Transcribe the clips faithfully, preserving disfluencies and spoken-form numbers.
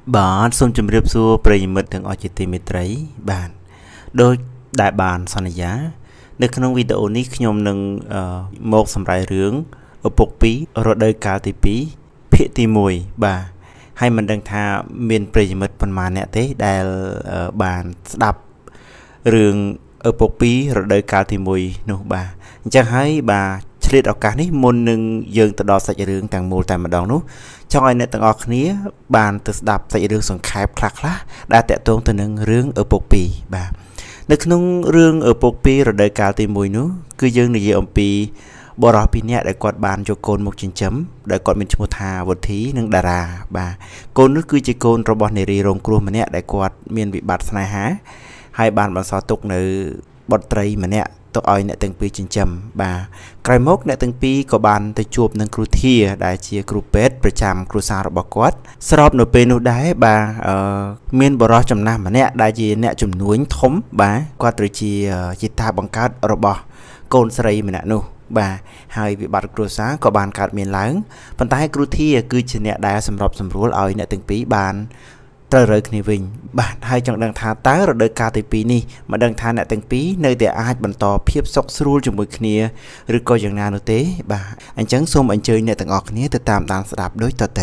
បាទសូមជម្រាបសួរប្រិយមិត្តទាំងអស់ជាទីមេត្រីបាទដោយដែលបានសន្យានៅក្នុងវីដេអូនេះខ្ញុំនឹងមកសម្រាយរឿងឪពុកពីររដូវកាលទីពីរភាគទីមួយបាទហើយមិនដឹងថាមានប្រិយមិត្តប៉ុន្មានអ្នកទេដែលបានស្ដាប់រឿងឪពុកពីររដូវកាលទីមួយនោះបាទអញ្ចឹងហើយបាទឆ្លៀតឱកាសនេះមុននឹងយើងទៅដល់សាច់រឿងទាំងមូលតែម្ដងនោះចង់ឲ្យអ្នកទាំងអស់គ្នាបានទៅស្ដាប់សាច់រឿងសង្ខេបខ្លះៗដែលតាក់ទងទៅនឹងរឿងឪពុកពីរបាទនៅក្នុងរឿងឪពុកពីររដូវកាលទីមួយនោះគឺយើងនិយាយអំពីបរិសុទ្ធពីរនាក់ដែលគាត់បានយកកូនមកចិញ្ចឹមដែលគាត់មានឈ្មោះថាវុធីនិងតារាបាទកូននោះគឺជាកូនរបស់នារីរងគ្រោះម្នាក់ដែលគាត់មានវិបត្តិស្នេហាហើយបានបន្សល់ទុកនៅបុត្រីម្នាក់ទៅឲ្យអ្នកទាំងពីរចិញ្ចឹមបាទក្រោយមកអ្នកទាំងពីរក៏បានទៅជួបនឹងគ្រូធាដែលជាគ្រូពេទ្យប្រចាំគ្រួសាររបស់គាត់ស្របនៅពេលនោះដែរបាទមានបរិសុទ្ធចំណាស់ម្នាក់ដែលជាអ្នកជំនួញធំបាទគាត់ទៅជាជាតាបង្កើតរបស់កូនស្រីម្នាក់នោះបាទហើយវិបត្តិគ្រួសារក៏បានកើតមានឡើងប៉ុន្តែគ្រូធាគឺជាអ្នកដែលសម្របសម្រួលឲ្យអ្នកទាំងពីរបានត្រូវរើគ្នាវិញបាទហើយចង់ដឹងថាតើរដូវកាលទីពីរនេះមិនដឹងថាអ្នកទាំងពីរនៅតែអាចបន្តភាពសុខស្រួលជាមួយគ្នាឬក៏យ៉ាងណានោះទេបាទអញ្ចឹងសូមអញ្ជើញអ្នកទាំងអស់គ្នាទៅតាមដានស្ដាប់ដូចតទៅ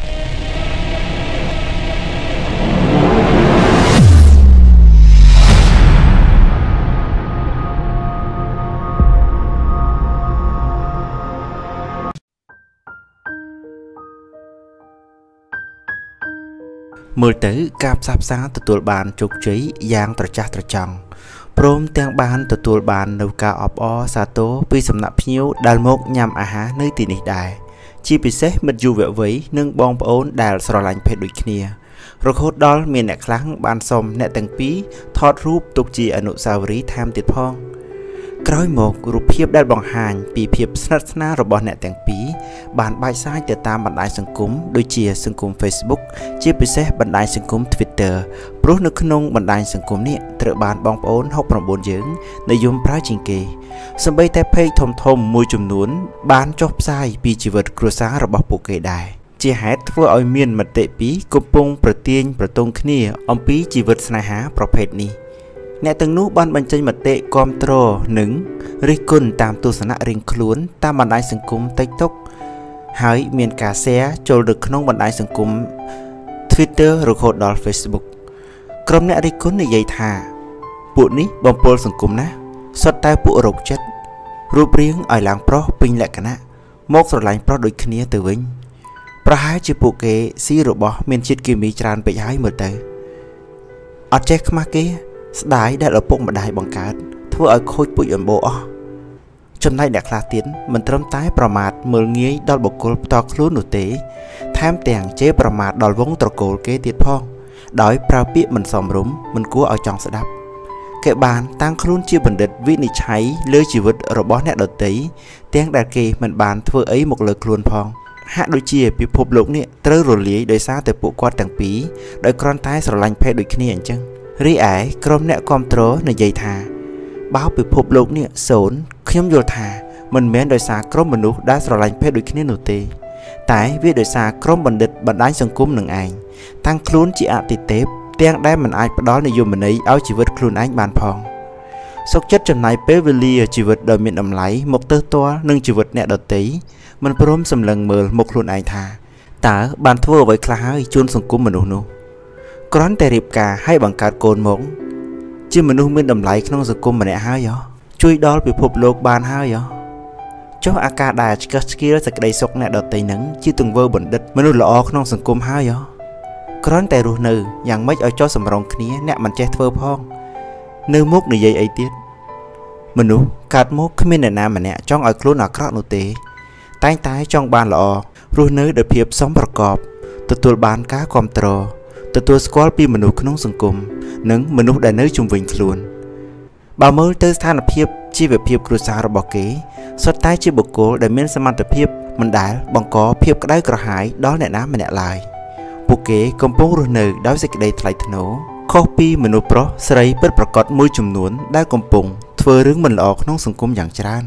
មើលទៅការផ្សះផ្សាទទួលបានជោគជ័យយ៉ាងត្រចះត្រចង់ព្រមទាំងបានទទួលបាននូវការអបអរសាទរពីសំណាក់ភ្ញៀវដែលមកញ៉ាំអាហារនៅទីនេះដែរជាពិសេសមិត្តយុវវ័យនិងបងប្អូនដែលស្រឡាញ់ភេទដូចគ្នារហូតដល់មានអ្នកខ្លះបានសុំអ្នកទាំងពីរថតរូបទុកជាអនុស្សាវរីយ៍ថែមទៀតផងក្រោយមករូបភាពដែលបង្ហាញពីភាពស្និទ្ធស្នាលរបស់អ្នកទាំងពីរបានបាច់សាយទៅតាមបណ្ដាញសង្គមដូចជាសង្គម Facebook ជាពិសេសបណ្ដាញសង្គម Twitter ព្រោះនៅក្នុងបណ្ដាញសង្គមនេះត្រូវបានបងប្អូនហុក៩យើងនិយមប្រើជាងគេសូម្បីតែ Page ធំធំមួយចំនួនបានចុះផ្សាយពីជីវិតគ្រួសាររបស់ពួកគេដែរជាហេតុធ្វើឲ្យមានមតិពីរកំពុងប្រទាញប្រទង់គ្នាអំពីជីវិតស្នេហាប្រភេទនេះអ្នកទាំងនោះបានបញ្ចេញមតិគាំទ្រនិងរិះគន់តាមទស្សនៈរៀងខ្លួនតាមបណ្ដាញសង្គម TikTok ហើយមានការ share ចូលទៅក្នុងបណ្ដាញសង្គម Twitter រហូតដល់ Facebook ក្រុមអ្នករិះគន់និយាយថាពួកនេះបំពុលសង្គមណាស់សុទ្ធតែពួករោគចិត្តរូបរាងឲ្យឡើងប្រុសពេញលក្ខណៈមកស្រឡាញ់ប្រុសដូចគ្នាទៅវិញប្រហែលជាពួកគេស៊ីរបស់មានជាតិគីមីច្រើនពេកហើយមើលទៅអត់ចេះខ្មាស់គេស្ដាយដែលឪពុកម្ដាយបង្កើតធ្វើឲ្យខូចពូជអម្បូរអស់ចំណែកអ្នកខ្លះទៀតមិនត្រឹមតែប្រមាថមើលងាយដល់បុគ្គលផ្ទាល់ខ្លួននោះទេថែមទាំងជេរប្រមាថដល់វងត្រកូលគេទៀតផងដោយប្រើពាក្យមិនសមរម្យមិនគួរឲ្យចង់ស្ដាប់គេបានតាំងខ្លួនជាបណ្ឌិតវិនិច្ឆ័យលើជីវិតរបស់អ្នកដទៃទាំងដែលគេមិនបានធ្វើអីមកលើខ្លួនផងហាក់ដូចជាពិភពលោកនេះត្រូវរលាយដោយសារតែពួកគាត់ទាំងពីរដោយគ្រាន់តែស្រឡាញ់ភេទដូចគ្នាអញ្ចឹងរីឯក្រុមអ្នកគាំទ្រនិយាយថាបើពិភពលោកនេះសូន្យខ្ញុំយល់ថាមិនមែនដោយសារក្រុមមនុស្សដែលស្រឡាញ់ភេទដូចគ្នានោះទេតែវាដោយសារក្រុមបណ្ឌិតបណ្ដាញសង្គមនឹងឯងតាំងខ្លួនជាអតិទេពទាំងដែលមិនអាចផ្ដល់និយមន័យឲ្យជីវិតខ្លួនឯងបានផងសុខចិត្តចំណាយពេលវេលាជីវិតដ៏មានតម្លៃមកទើសទាល់នឹងជីវិតអ្នកដទៃមិនព្រមសម្លឹងមើលមកខ្លួនឯងថាតើបានធ្វើអ្វីខ្លះហើយជូនសង្គមមនុស្សនោះគ្រាន់តែរៀបការឲ្យបង្កើតកូនមកជាមនុស្សមានតម្លៃក្នុងសង្គមម្នាក់ហើយហ៎ជួយដល់ពិភពលោកបានហើយហ៎ចុះអាការដែលឆ្កឹះឆ្កៀលសេចក្តីសុខអ្នកដទៃនឹងជាទង្វើបណ្ឌិតមនុស្សល្អក្នុងសង្គមហើយហ៎គ្រាន់តែរស់នៅយ៉ាងម៉េចឲ្យចុះសម្រងគ្នាអ្នកមិនចេះធ្វើផងនៅមុខនិយាយអីទៀតមនុស្សកើតមកគ្មានអ្នកណាម្នាក់ចង់ឲ្យខ្លួនអាក្រក់នោះទេតែងតែចង់បានល្អរស់នៅដោយភាពសមប្រកបទទួលបានការគាំទ្រទទួលស្គាល់ពីមនុស្សក្នុងសង្គមនិងមនុស្សដែលនៅជុំវិញខ្លួនបើមើលទៅស្ថានភាពជីវភាពគ្រួសាររបស់គេសុទ្ធតែជាបុគ្គលដែលមានសមត្ថភាពមិនដែលបង្កភាពក្តៅក្រហាយដល់អ្នកណាម្នាក់ឡើយពួកគេកំពុងរស់នៅដោយសេចក្តីថ្លៃថ្នូរខុសពីមនុស្សប្រុសស្រីពិតប្រាកដមួយចំនួនដែលកំពុងធ្វើរឿងមិនល្អក្នុងសង្គមយ៉ាងច្រើន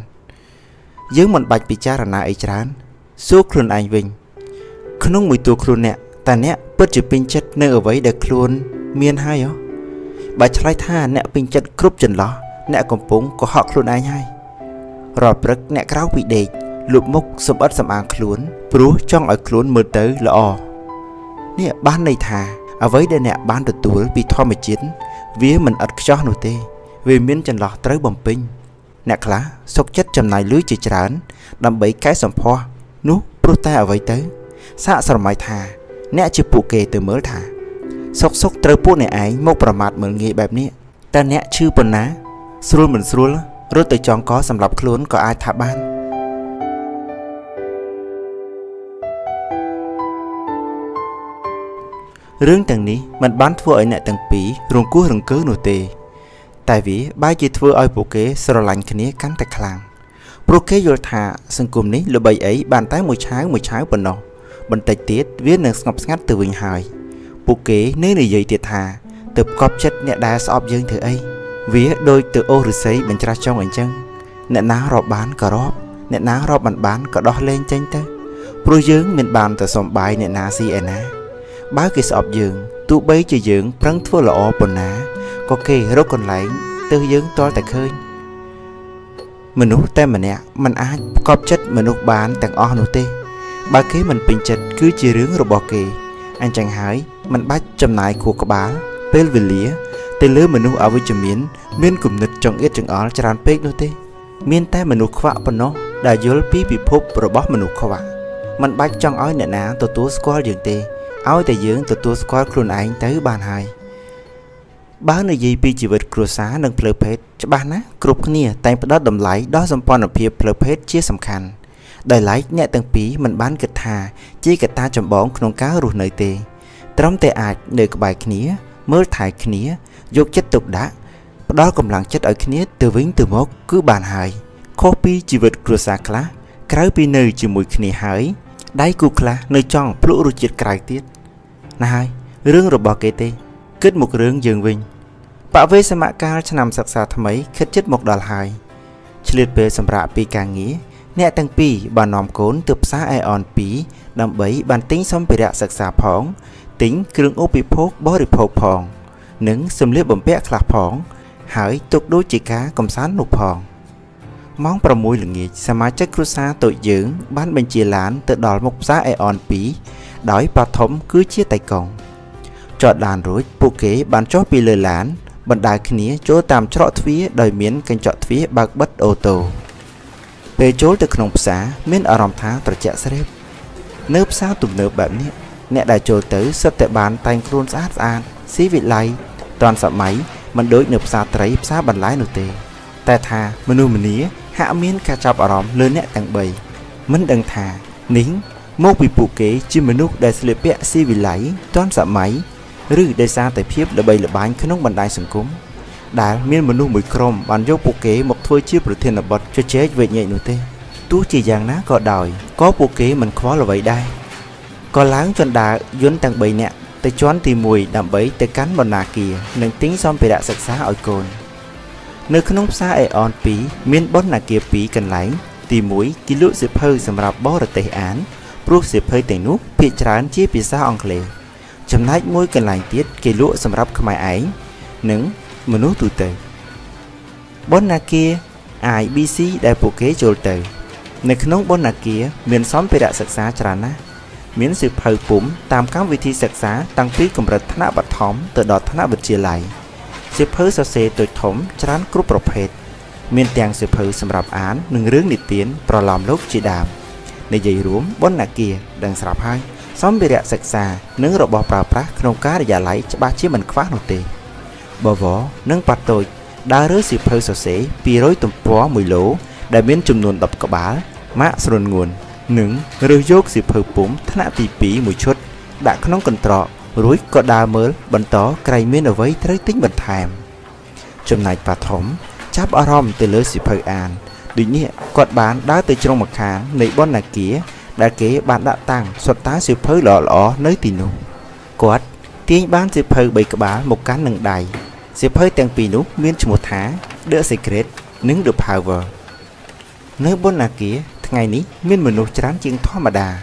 យើងមិនបាច់ពិចារណាអីច្រើនសួរខ្លួនឯងវិញក្នុងមួយតួខ្លួនអ្នកแต่เนี้ยเปิดจะเป็นจัดเนื้อไว้เด็กครูนเมียนให้เหรอใบชายท่าเนี้ยเป็นจัดกรุบจนล้อเนี้ยกำปุงก็หอกครูนไอ้ให้รอปรึกเนี้ยกล้าวปีเด็กลุกมุกสมบัติสมางครูนปรู้จ้องไอ้ครูนมือเต๋อละอเนี่ยบ้านในทาเอาไว้ได้เนี่ยบ้านตัวตัวปีทอมจิ้นวิมันอัดจ้อหนูเตวิมินจันหลอกเต๋อบ่มปิงเนี่ยคลาสกจัดจำนายลื้อจีจานดำใบแก่สมพอนู้ปรู้แต่เอาไว้เต๋อสะสมายทาเนี่ยจะปูเกตัวเมื่อทาสกสกเต๋อปูในไอ้มกประมาทเหมือนงี้แบบนี้แต่เนี่ยชื่อปนนะสรุปเหมือนสรุปรถตัวจองก็สำหรับคล้นก็อายทาบ้านเรื่องต่างนี้มันบ้านทั่วไอเนี่ยต่างปีรวงกู้รวงเกื้อหนูเตแต่วิบ้านจีทั่วไอโปเกสระลันคนนี้กันแต่คลางโปรเกโยธาสังคมนี้ระบายไอ้บ้านใต้มวยช้างมวยช้างปนนอบนไตเตียดเวียนหนึ่งสงบงัดตัววิ่งหายโปเกเนื้อในใหญ่เตียธาเติบกอบชัดเนี่ยได้สอบยืนเถอะไอเวียโดยตัวโอหรือไซบรรจาจ้องอันจังเนี่ยน้ารอบบ้านก็รอบเนี่ยน้ารอบบ้านบ้านก็ดอเล่นจังเตอโปรยืงเป็นบ้านแต่สมบายเนี่ยนาซีเอ็นะบ้าเกสอบยืงตู้ใบจะยืงพลังทั่วละอปนนะก็เกรถคนไหลตัวยืงตัวแต่เคยมนุษย์แต่มันเนี่ยมันอาจกอบจัดมนุษย์บ้านแต่งอ้อนุเตบ้าเกมันเป็นจัดคือจีเรื่องระบบเกอันจังหายมันบ้าจำนายขูกบ้าเปลวิเลียแต่เลือมนุษย์เอาไว้จะมีนเมียนกลุ่มนึกจงเอ็ดจังอ้อจรานเป็กนุเตเมียนแต่มนุษย์ขวะปนเนาะได้ยลปีปีพบระบบมนุษย์ขวะมันบ้าจังอ้อยเนี่ยนะตัวตัวสกอลอย่างเตเอาแต่ยืงตัวตัวสควอตครูนไอ้เต๋อบานหายบ้านในยีปีจีวิตครัวสาหนึ่งเพลเพชจะบ้านนะกรุบเนี่ยแต่งประดับดำไหลดอสมปอนอภิเพลเพชเชี่ยสำคัญได้ไหลเนี่ยตั้งปีมันบ้านกึศทาจี้กึศตาจำบ้องขนมก้าวรูเนยเตตรอมแต่อาจเนยกใบขนี้เมื่อถ่ายขนี้ยกจัดตุกดะดอกำลังจัดเอาขนี้ตัววิ่งตัวมกคือบานหายโคปีจีวิตครัวสาคลาใครปีเนยจีมวยขนี้หายได้กูคลาเนยจ้องพลุรุจิตไกลเตี้ยนายเรื่องระบบเกตเกิดมุกเรื่องยืงวิงปะเวสมการชนำศึกษาทำไมคิดจิตมุกดอลหายเฉลี่ยเปสำหรับปีกางงี้เนี่ยตั้งปีบานนอมโกนตึบซาไอออนปีนำใบบานติ้งสมปิระศึกษาพองติ้งเครื่องอุปโภคบริโภคพองหนึ่งสมเลียบ่มเปะคลาพองหายตกดูจิกากำสานหนุพองมองประมวยหรืองี้สมาชิกครูซาตัวยืงบ้านเป็นเจียหลานตึกดอลมุกซาไอออนปีดอยปฐมคือเชี่ยไต่กองจอดลานรุ่ยปูเก๋บานจ่อปีเลยหลานบรรดาขณีโจตามเจาะทวีโดยเมียนกันเจาะทวีบักบัดโอโตเปโจตึกขนมภาษาเมียนอารมณ์ท้าตระเจาะเสร็จเนื้อภาษาตุ่มเนื้อแบบนี้เนี่ยได้โจเต๋อสเตบานแต่งครูนสะอาดสะอาดสีวิไลตอนสมัยมันโดยเนื้อภาษาไตรภาษาบรรลัยโนเตแต่ทามนุษย์มันนี้หาเมียนกระจับอารมณ์เลื่อนเนี่ยแต่งใบมันดังทานิ้งโมกวิปุเกจิมนุษย์ได้เสลียเปะซีวิไลตอนสมัยหรือได้ซาแต่เพียบระบายระบายขนมบันไดสังคมได้เมียนมนุษย์มือครมบันยกปุเกหมกถ้วยชื่อประเทศนบดจะเช็คเวทใหญ่หนุ่มเต้ตู้จีอย่างนะก็ดอยก็ปุเกมันคว้าระบายได้ก็ล้างจนดาย้อนต่างใบเนี่ยแต่ช้อนตีมวยดำใบแต่กันบนนาเกียหนึ่งติ้งซ้อมไปด่าศึกษาอ่อยโกนเนื้อขนมซาไอออนปีเมียนบนนาเกียปีกันไหลตีมวยกิลุสิเพอสำหรับบอระเตอานปลุกสิเพอแต่งนุ๊กพิจารณาชี้ปีศาจอังเลจำนายมวยกันหลายเตี้ยกิลุสำหรับขมายไอ้หนึ่งมนุษย์ตัวเตยบนนาเกียไอบีซีได้ปุเกโจลเตยในขนมบนนาเกียเมียนซ้อมไปด่าศึกษาจรานะเมียนสิเพอปุ่มตามการวิธีศึกษาตั้งปีกำลังธนบัตรถมตัวดอทธนบัตรเจียไหลสิเพอเสเซตัวถมจรานกรุ๊ปประเภทเมียนเตียงสิเพอสำหรับอ่านหนึ่งเรื่องนิเตียนประลอมโลกจีดามในใหญ่รวมบนนาเกียดังสลับให้ซ้อมไปเรียศึกษาเนื้อระบบปราบพระขนมการอย่าไหลจะบาชี้มันคว้าหนุเตบ่าวเนื้อปัดโตยดาวเรือสิเพอเสเสปีร้อยตุ่มปัวมวยโหลได้เมียนจำนวนดับกระบาลมะสรนงวนหนึ่งเรือโยกสิเพอปุ่มธนาตีปีมวยชุดด่าขนมกันตรอรุ่ยก็ดาวเมื่อบรรทอไกลเมียนเอาไว้ทะเลติ้งบรรทามจำนายปฐมจับอารมณ์เตลือสิเพออ่านดูเนี่ยกอดบานได้เตยจงมาขานในบอนนาเกียได้เก๋บานđã tăng xuất táสิเพอหล่อหล่อnơi tì nụ quạt tiếng bánสิเพอbảy cái bá một cán nâng đàiสิเพอแต่งปีนุmiên cho một tháng đỡ secret nứng được power nơi bอนนาเกียngàyนี้miênมนุษย์จานจิงท่อมาดาป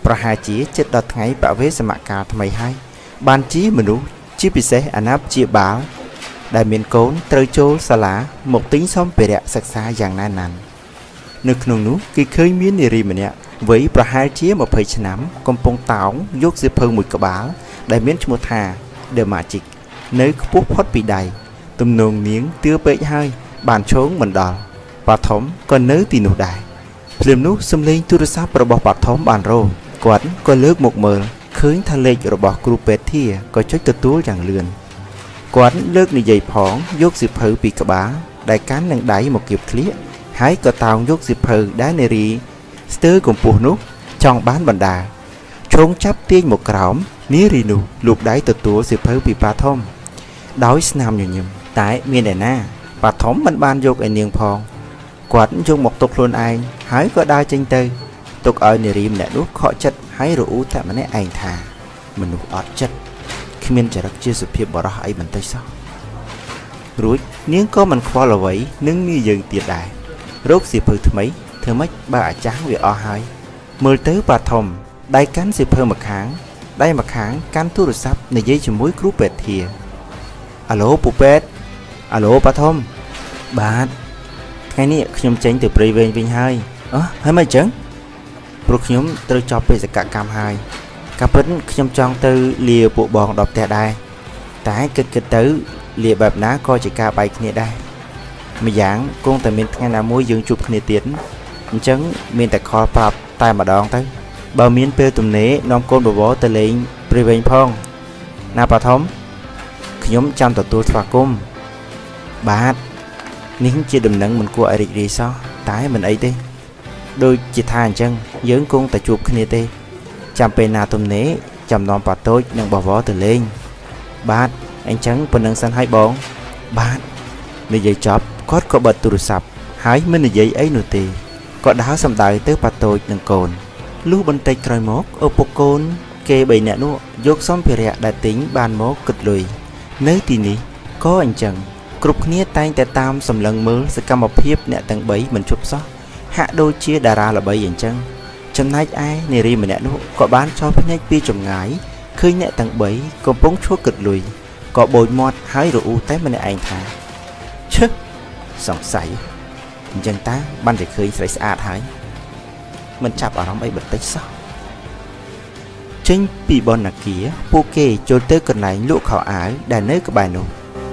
ប្រហែលជាចិត្តដល់ថ្ងៃបវេសមកាលថ្មីហើយបានជាមនុស្សជាពិសេសអាណាព្យាបាលដែលមានកូនត្រូវចូលសាលាមកទិញសម្ភារៈសិក្សាយ៉ាងណាណាន់នៅក្នុងនោះគេឃើញមាននារីម្នាក់វ័យប្រហែលជាម្ភៃឆ្នាំកំពុងតោងយកសៀវភៅមួយក្បាលដែលមានឈ្មោះថា The Magic នៅខ្ពស់ផុតពីដៃទំនងនាងទឿពេកហើយបានឈោងមិនដល់បឋមក៏នៅទីនោះដែរភ្លាមនោះសំឡេងទូរស័ព្ទរបស់បឋមបានរោគាត់ក៏លើកមកមើលឃើញថាលេខរបស់គ្រូពេទ្យាក៏ចុចទទួលយ៉ាងលឿនគាត់លើកនិយាយផងយកសៀវភៅពីក្បាលដែលកាន់នឹងដៃមកគៀបក្លៀកហើយក៏តោងយកសៀវភៅដែលនារីស្ទើរកម្ពស់នោះចង់បានបណ្ដាឈោងចាប់ទាញមកក្រោមនារីនោះលូកដៃទទួលសៀវភៅពីបឋមដោយស្នាមញញឹមតែមានឯណាបឋមមិនបានយកឲ្យនាងផងគាត់យកមកទុកខ្លួនឯងហើយក៏ដើរចេញទៅទុកឲ្យនារីម្នាក់នោះខកចិត្តហើយរអ៊ូតែម្នាក់ឯងថាមនុស្សអត់ចិត្តគ្មានចរិតជាសុភាពបរោះអីបន្តិចសោះរួចនាងក៏មិនខ្វល់អ្វីនឹងនាងយើងទៀតដែររកសៀវភៅថ្មីធ្វើម៉េចបើអាចារ្យវាអស់ហើយមើលទៅបឋមដៃកាន់សៀវភៅម្ខាងដៃម្ខាងកាន់ទូរស័ព្ទនិយាយជាមួយគ្រូពេទ្យាអាឡូពូពេទ្យអាឡូបឋមបាទថ្ងៃនេះខ្ញុំចេញទៅព្រៃវែងវិញហើយអោះហើយមិនអញ្ចឹងព្រោះខ្ញុំត្រូវចប់បេសកកម្មហើយការពិតខ្ញុំចង់ទៅលាពួកបងដល់ផ្ទះដែរតែគិតគិតទៅលាបែបណាក៏ជាការបែកគ្នាដែរម្យ៉ាងគង់តែមានថ្ងៃណាមួយយើងជួបគ្នាទៀតអញ្ចឹងមានតែខលប្រាប់តែម្ដងទៅបើមានពេលទំនេរនាំកូនបវរទៅលេងព្រៃវែងផងណាបឋមខ្ញុំចាំទទួលស្វាគមន៍បាទនេះជាដំណឹងមិនគួរឲ្យរីករាយសោះតែមិនអីទេដូចជាថាអញ្ចឹងយើងគង់តែជួបគ្នាទេចាំពេលណាទំនេរចាំនាំប៉ាតូចនិងបវរទៅលេងបាទអញ្ចឹងប៉ុណ្្នឹងសិនហើយបងបាទនិយាយចប់គាត់ក៏បិទទូរស័ព្ទហើយមិននិយាយអីនោះទេក៏ដើរសំដៅទៅប៉ាតូចនិងកូនលុះបន្តិចក្រោយមកឪពុកកូនគេបីនាក់នោះយកសម្ភារៈដែលទិញបានមកគិតលុយនៅទីនេះក៏អញ្ចឹងគ្រប់គ្នាតែងតែតាមសម្លឹងមើលសកម្មភាពអ្នកទាំងបីមិនជប់សោះហាក់ដូចជាតារាល្បីអញ្ចឹងចំណែកឯនារីម្នាក់នោះក៏បានចោលភ្នែកពីចម្ងាយឃើញអ្នកទាំងបីកំពុងឈួរគិតលុយក៏បូចមាត់ហើយរអ៊ូតែម្នាក់ឯងថាឈឹសង្ស័យអញ្ចឹងតាបានតែឃើញស្រីស្អាតហើយមិនចាប់អារម្មណ៍អីបន្តិចសោះចេញពីបណ្ណាគារពួកគេចូលទៅកន្លែងលក់ខោអាវដែលនៅក្បែរនោះ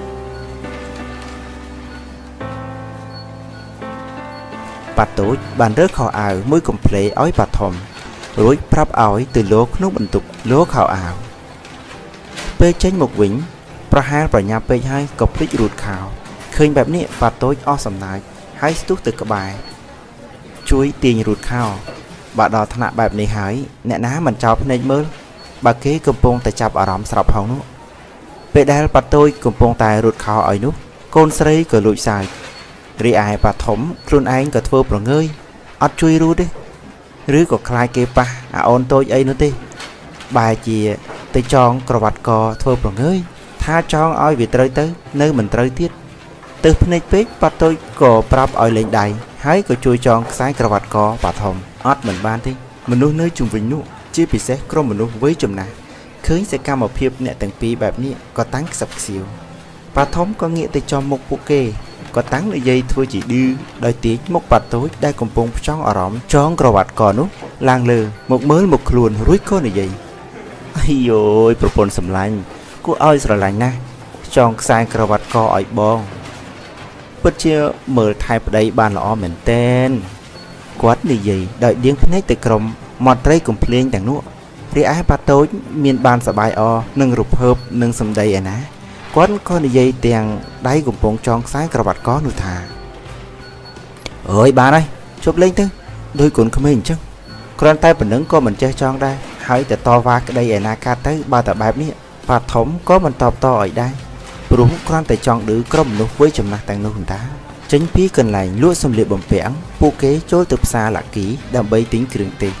ប៉ាតូចបានរើខោអាវមួយកំភ្លេឲ្យបឋមរួចប្រាប់ឲ្យទៅលោក្នុងបន្ទប់លោខោអាវពេលចេញមកវិញប្រហែលប្រញាប់ពេកហើយក៏ភ្លេចរូតខោឃើញបែបនេះប៉ាតូចអស់សំណាចហើយស្ទុះទៅក្បែរជួយទាញរូតខោបើដល់ថ្នាក់បែបនេះហើយអ្នកណាមិនចោលភ្នែកមើលបើគេកំពុងតែចាប់អារម្មណ៍ស្រាប់ផងនោះពេលដែលប៉ាតូចកំពុងតែរូតខោឲ្យនោះកូនស្រីក៏លួចសើចរីឯបឋមខ្លួនឯងក៏ធ្វើប្រងើយអត់ជួយរូតទេឬក៏ខ្លាចគេប៉ះអាអូនតូចអីនោះទេបែរជាទៅចងក្រវ៉ាត់កធ្វើប្រងើយថាចងឲ្យវាត្រូវទៅនៅមិនត្រូវទៀតទៅភ្នែកពេកប៉ាតូចក៏ប្រាប់ឲ្យលេងដៃហើយក៏ជួយចងខ្សែក្រវ៉ាត់កបឋមអត់មិនបានទេមនុស្សនៅជុំវិញនោះជាពិសេសក្រុមមនុស្សវ័យចំណាស់ឃើញសកម្មភាពអ្នកទាំងពីរបែបនេះក៏តាំងខ្សឹបខ្សៀវបឋមក៏ងាកទៅចំមុខពួកគេក៏តាំងនិយាយធ្វើជាឌឺដោយទាញមុខប៉ាតូចដែលកំពុងផ្ចង់អារម្មណ៍ចងក្រវ៉ាត់កនោះឡើងលើមកមើលមុខខ្លួនរួចក៏និយាយអាយយប្រពន្ធសម្លាញ់គួរឲ្យស្រឡាញ់ណាស់ចងខ្សែក្រវ៉ាត់កឲ្យបងពិតជាមើលថែប្តីបានល្អមែនទែនគាត់និយាយដោយដៀងភ្នែកទៅក្រុមមាត់ត្រីកំភ្លេងទាំងនោះរីឯប៉ាតូចមានបានសបាយអនឹងរូបភើបនឹងសម្ដីឯណាគាត់ក៏និយាយទាំងដៃកំពុងចងខ្សែក្រវ៉ាត់កនោះថាអើយបានហើយជប់លេងទៅដោយកូនក្មេងអញ្ចឹងគ្រាន់តែប៉ុណ្្នឹងក៏មិនចេះចងដែរហើយតែតវ៉ាក្តីឯណាកាត់ទៅបើតែបែបនេះប៉ាធំក៏មិនតបតឲ្យដែរព្រោះគ្រាន់តែចង់ឌឺក្រុមមនុស្សវ័យចំណាស់ទាំងនោះតាចេញពីកន្លែងលក់សម្លៀកបំពាក់ពួកគេចូលទៅផ្សារឡាគីដើម្បីទិញគ្រឿងទេស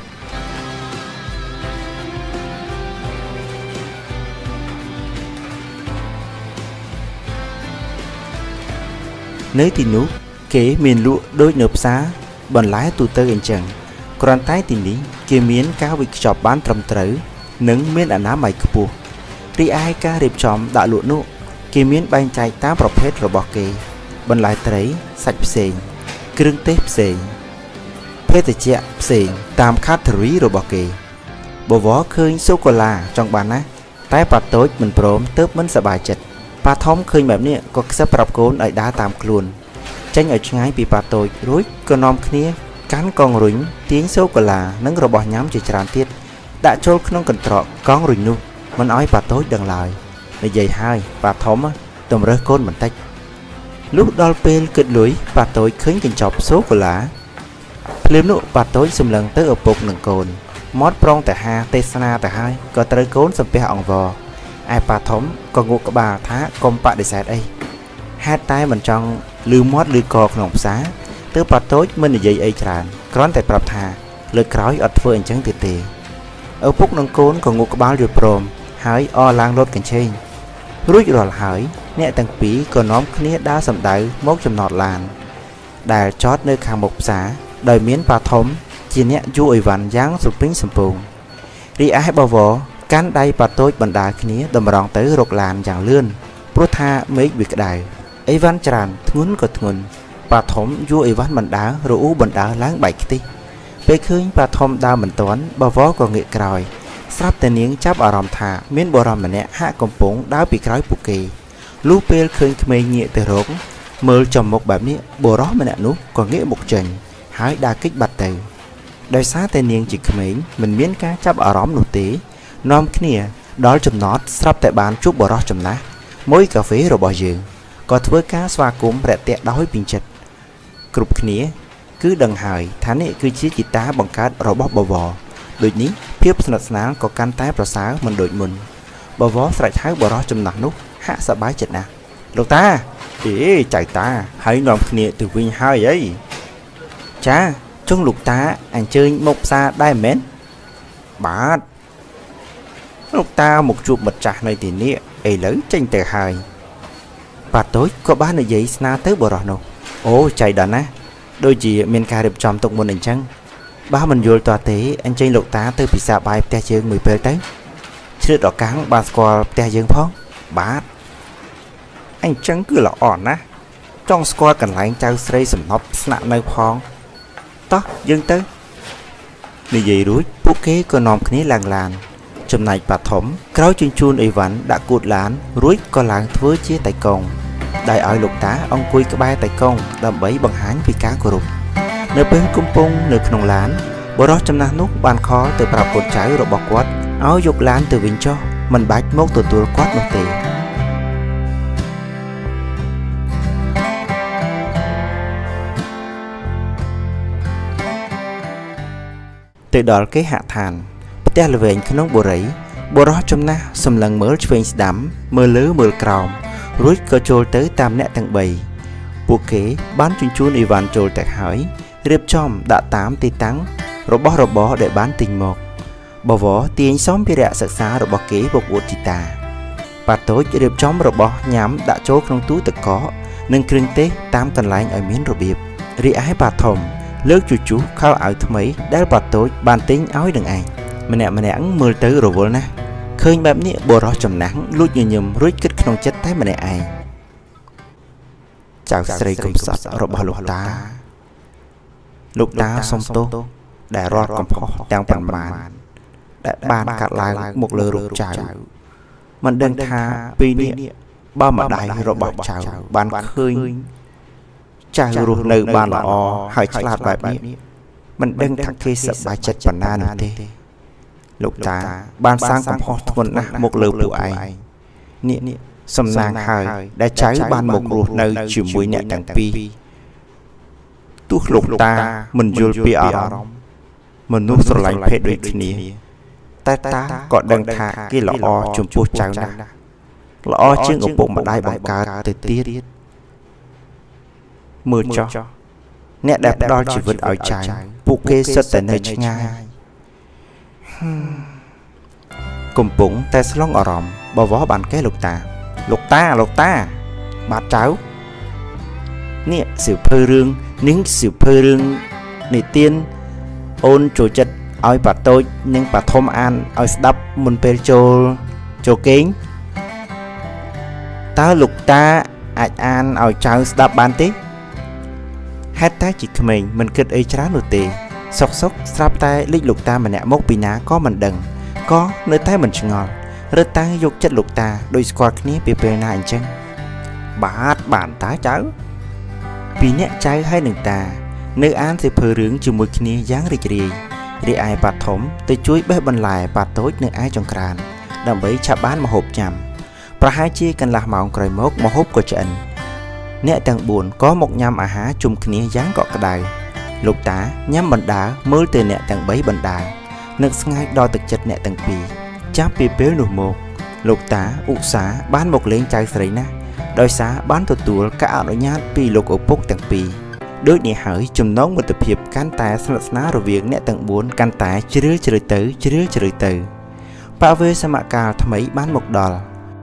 នៅទីនោះគេមានលក់ដូចនៅផ្សារបន្លែទូទៅអញ្ចឹងក្រាន់តែទីនេះគេមានការវិខ្ចប់បានត្រឹមត្រូវនិងមានអនាម័យខ្ពស់រីឯការរៀបចំដាក់លក់នោះគេមានបែងចែកតាមប្រភេទរបស់គេបន្លែត្រីសាច់ផ្សេងគ្រឿងទេសផ្សេងភេសជ្ជៈផ្សេងតាម category របស់គេបវរឃើញសូកូឡាចង់បានណាតែប៉ាតូចមិនព្រមទើបមិនសប្បាយចិត្តប៉ាធំឃើញបែបនេះក៏ខ្សឹបប្រាប់កូនឲ្យដើរតាមខ្លួនចេញឲ្យឆ្ងាយពីប៉ាតូចរួចក៏នាំគ្នាកាន់កងរុញទាញសូកូឡានិងរបស់ញ៉ាំជាច្រើនទៀតដាក់ចូលក្នុងកន្ត្រកកងរុញនោះមិនឲ្យប៉ាតូចដឹងឡើយនិយាយហើយប៉ាធំតម្រើសកូនបន្តិចលុះដល់ពេលគិតលុយប៉ាតូចឃើញកញ្ចប់សូកូឡាភ្លាមនោះប៉ាតូចសម្លឹងទៅឪពុកនិងកូនមាត់ប្រងតែហាទេសនាទៅហើយក៏ត្រូវកូនសំពះអង្វរឯប៉ាធំក៏ងក់ក្បាលថាកុំបដិសេធអីហេតុតែមិនចង់លឺមាត់លឺកក្នុងផ្សារទើបប៉ាតូចមិននិយាយអីច្រើនគ្រាន់តែប្រាប់ថាលើក្រោយអត់ធ្វើអញ្ចឹងទៀតទេឪពុកនិងកូនក៏ងក់ក្បាលយល់ព្រមហើយអរឡើងលោតកញ្ឆេងរួចរាល់ហើយអ្នកទាំងពីរក៏នាំគ្នាដើរសម្ដៅមកចំណតឡានដែលចតនៅខាងមុខផ្សារដោយមានប៉ាធំជាអ្នកយួរអីវ៉ាន់យ៉ាងសុពេញសំពងរីឯបវរកាន់ដៃប៉ាតូចបណ្ដាគ្នាតម្រង់ទៅរកឡានយ៉ាងលឿនព្រោះថាមេឃវាក្តៅអីវ៉ាន់ច្រើនធ្ងន់ក៏ធ្ងន់ប៉ាធំយួរអីវ៉ាន់បណ្ដារអ៊ូបណ្ដាឡើងបែកខ្ទិះពេលឃើញប៉ាធំដើរមិនទាន់បវរក៏ងាកក្រោយស្រាប់តែនាងចាប់អារម្មណ៍ថាមានបុរសម្នាក់ហាក់កំពុងដើរពីក្រោយពួកគេលុះពេលឃើញក្មេងងាកទៅរកមើលចំមុខបែបនេះបុរសម្នាក់នោះក៏ងាកមុខចេញហើយដើរគេចបាត់ទៅដោយសារតែនាងជាក្មេងមិនមានការចាប់អារម្មណ៍នោះទេនាំគ្នាដល់ចំណតស្រាប់តែបានជួបបុរសចំណាស់មួយកាហ្វេរបស់យើងក៏ធ្វើការស្វាគមន៍រាក់ទាក់ដោយពេញចិត្តគ្រប់គ្នាគឺដឹងហើយថានេះគឺជាជីតាបង្កើតរបស់បវរដូចនេះភាពស្និទ្ធស្នាលក៏កាន់តែប្រសើរមិនដូចមុនបវរស្រែកហៅបុរសចំណាស់នោះហាក់សប្បាយចិត្តណាស់លោកតាអេចៅតាហើយនាំគ្នាទៅវិញហើយអីចាចុងលោកតាអញ្ជើញមកផ្សារដែរមែនបាទលោកតាមកជួបមិត្តចាស់នៅទីនេះឥឡូវចេញទៅហើយប៉ាតូចក៏បាននិយាយស្នើទៅបុរសនោះអូចៃដល់ណាដូចជាមានការរៀបចំទុកមុនអញ្ចឹងបើមិនយល់តទេអញ្ជើញលោកតាទៅពិសាបាយផ្ទះយើងមួយពេលទៅជ្រឿតរកាំងបានស្គាល់ផ្ទះយើងផងបាទអញ្ចឹងគឺល្អណាស់ចង់ស្គាល់កន្លែងចៅស្រីសំណប់ស្នាក់នៅផងតោះយើងទៅនិយាយរួចពួកគេក៏នាំគ្នាឡើងឡានចំណែកប៉ាធំក្រោយជញ្ជូនអីវ៉ាន់ដាក់គូតឡានរួចក៏ឡើងធ្វើជាតៃកងដែលឲ្យលោកតាអង្គុយក្បែរតៃកងដើម្បីបង្ហាញពីការគោរពនៅពេលកំពុងនៅក្នុងឡានបុរសចំណាស់នោះបានខលទៅប្រាប់កូនចៅរបស់គាត់ឲ្យយកឡានទៅវិញចុះមិនបាច់មកទទួលគាត់នោះទេទៅដល់គេហដ្ឋានផ្ទះល្វែងក្នុងបុរីបុរសចំណាស់សម្លឹងមើលឆ្វេងស្ដាំមើលលើមើលក្រោមរួចក៏ចូលទៅតាមអ្នកទាំងបីពួកគេបានជញ្ជូនអីវ៉ាន់ចូលទៅហើយរៀបចំដាក់តាមទីតាំងរបស់របរដែលបានទិញមកបវរទាញសម្ភារៈសិក្សារបស់គេមកអួតជីតាប៉ាតូចរៀបចំរបស់ញ៉ាំដាក់ចូលក្នុងទូទឹកកកនិងគ្រឿងទេសតាមកន្លែងឲ្យមានរបៀបរីឯប៉ាធំលើកជជុះខោអាវថ្មីដែលប៉ាតូចបានទិញឲ្យនឹងឯងម្នាក់ម្នាក់មើលទៅរវល់ណាស់ឃើញបែបនេះបុរសចំណាស់លួចញញឹមរួចគិតក្នុងចិត្តតែម្នាក់ឯងចៅស្រីកំសត់របស់លោកតាលោកតាសុំទោសដែលរត់កំហុសទាំងប៉ុន្មានដែលបានកាត់ឡើងមកលើរូបចៅមិនដឹងថាពីនេះបើម្ដាយរបស់ចៅបានឃើញចៅរស់នៅបានល្អហើយឆ្លាតបែបនេះមិនដឹងថាគេសប្បាយចិត្តប៉ុណ្ណានោះទេលោកតាបានសាងកំហុសធ្ងន់ណាស់មកលើពួកឯងនេះសំណាងហើយដែលចៅបានមករស់នៅជាមួយអ្នកទាំងពីរទោះលោកតាមិនយល់ពីអារម្មណ៍មនុស្សស្រឡាញ់ភេទដូចគ្នាតែតាក៏ដឹងថាគេល្អចំពោះចៅណាស់ល្អជាងឪពុកម្ដាយបង្កើតទៅទៀតមើលចុះអ្នកដែលផ្ដល់ជីវិតឲ្យចៅពួកគេសិតតែនៅឆ្ងាយកំពុងតែស្លងអារម្មណ៍បវរបានកេះលោកតាលោកតាលោកតាបាទចៅនេះសៀវភៅរឿងនេះសៀវភៅរឿងនិទាន ôn chủ chất oi bà tôi nhưng bà thôm an oi đắp một bề trồ trồ kính ta lục ta ai an oi cháu đắp ban tí hết ta chỉ mình mình kết ấy chán nụ tì sọc sọc sắp tay lịch lục ta mà nẹ mốc bị ná có mình đừng có nơi tay mình ngon rất ta dục chất lục ta đôi squat ní bị bề này chăng bát bản tá cháu vì nhẹ trái hay đừng ta nơi an sẽ phơi rướng chừng mùi kia dáng rì rì rì ai bạt thốn tới chuối bếp bần lại bạt tối nơi ai trong càn đầm bấy chạm bán mà hộp nhầm và hai chi cần làm màu cày mốc mà hộp của trận nẹ tầng buồn có một nhầm à há chung kia dáng gọt cái đài lục tá nhắm bần đá mới từ nẹ tầng bấy bần đá nước ngay đo thực chất nẹ tầng pì chắp pì bế nụ một lục tá ụ xá bán một lên trái sấy na đôi xá bán tụt tụi cả ảo nhát pì lục ở bốc tầng pì đôi nhẹ hỏi chùm nón một tập hiệp can tài sẵn sná rồi việc nẹ tầng bốn can tài chứa chứa tới chứa chứa tới bảo vệ sa mạc cào thầm ấy bán một đòn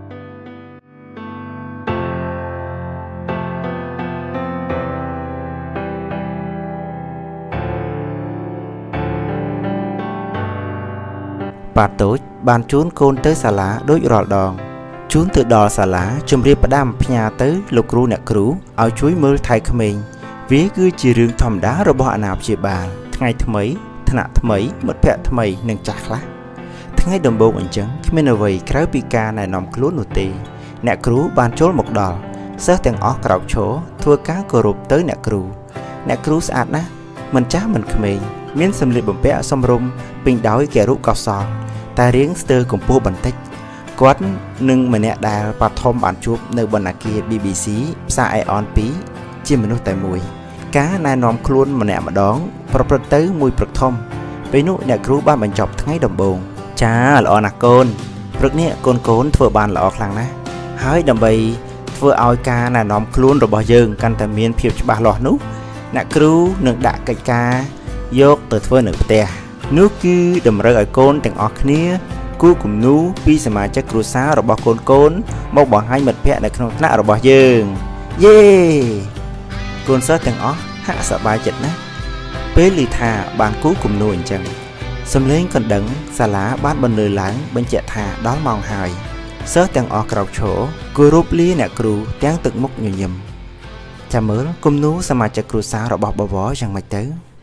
bà tối bàn trốn côn tới xà lá đối rọt đòn trốn từ đò xà lá chùm riêng bà đam nhà tới lục ru nẹ cửu ao chuối mưa thay khmer mình vía cứ chỉ riêng thầm đá rồi bỏ nào chỉ bà ngày thứ mấy thằng nào thứ mấy mất vẹn thứ mấy nâng chặt lá ngày đồng bộ ảnh trắng khi mình ở vậy cái pika này nằm lún nụ tì nẹ cửu bàn trốn một đò sớt tiền ó cào chỗ thua cá cờ rụp tới nẹ cửu nẹ cửu sạch ná mình chắc mình khmer miếng xâm liệt bẩm vẽ xâm rum bình đói kẻ rút cao sòn ta riêng sơ cùng po bản tích quát nâng mà nẹ đà và thom bản chụp nơi bên kia bê bê xê xa ai on pí chỉ mình nuôi tại mùi cá nai nóm luôn mà nẹ mà đón và tới mùi bực thông với nụ nẹ cứu ba mình chọc tháng đồng bồn cha là on côn rất nè côn côn vừa bàn là ọt lăng ná hái đầm bầy vừa ao ca nai nóm luôn rồi bỏ dừng căn tầm miên phiêu cho ba lọt nút nẹ cứu nâng đạ cây ca dốt từ vừa nửa tè nước cứ đầm rơi ở côn từng ọt nia cú cùng nú pi sờ mà chắc cừu xá rồi bỏ côn côn một bỏ hai mật phe này không nã rồi bỏ dừng yeah côn sớ từng ó hạ sợ bài chật nè bế lì thà bàn cú cùng nuôi chẳng xâm lên còn đắng xà lá bát bên lười láng bên chẹt thà đón mong hài sớ từng ó cào chỗ cừu rúp ly nè cừu tiếng từng mốc nhiều nhầm chả mới cùng nú sờ mà chắc cừu xá rồi bỏ bỏ bỏ chẳng mạch tới